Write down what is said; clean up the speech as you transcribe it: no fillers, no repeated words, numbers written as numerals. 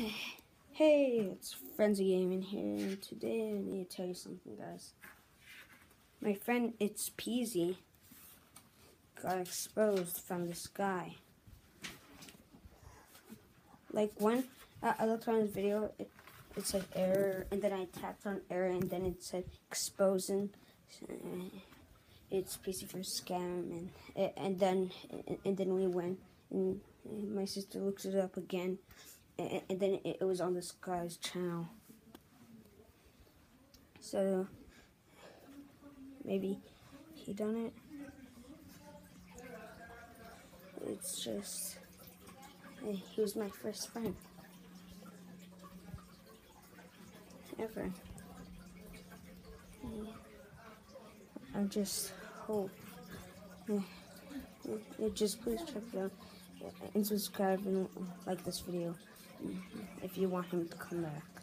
Hey, it's Frenzy Gaming here, and today I need to tell you something, guys. My friend, It's Peasy, got exposed from this guy. Like when I looked on his video, it said error, and then I tapped on error, and then it said exposing. It's Peasy for scam, and then we went, and my sister looked it up again. And then it was on this guy's channel. So maybe he done it. It's just he was my first friend ever. I just hope. Just please check it out and subscribe and like this video if you want him to come back.